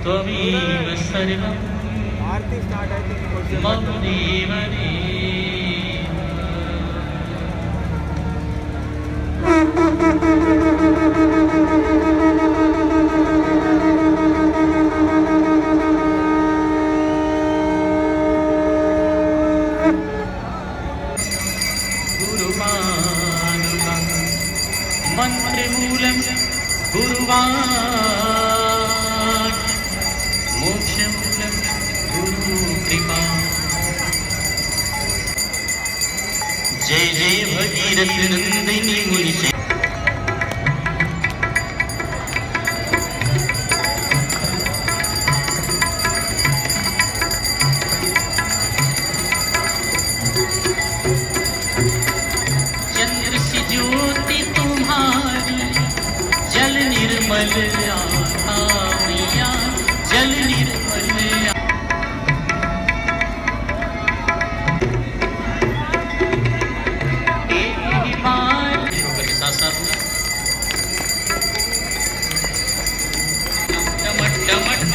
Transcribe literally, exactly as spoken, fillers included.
त्वमेव सर्वं मम देवदेव। गुरुवानुगं मन्त्रमूलं गुरुवान् मोक्षमूलं गुरुकृपा। जय जय भगीरथ नंदिनी मुनि। चंद्र सी ज्योति तुम्हारी जल निर्मल आता मैया जल निर्मल। के साथ साथ में डमट डमट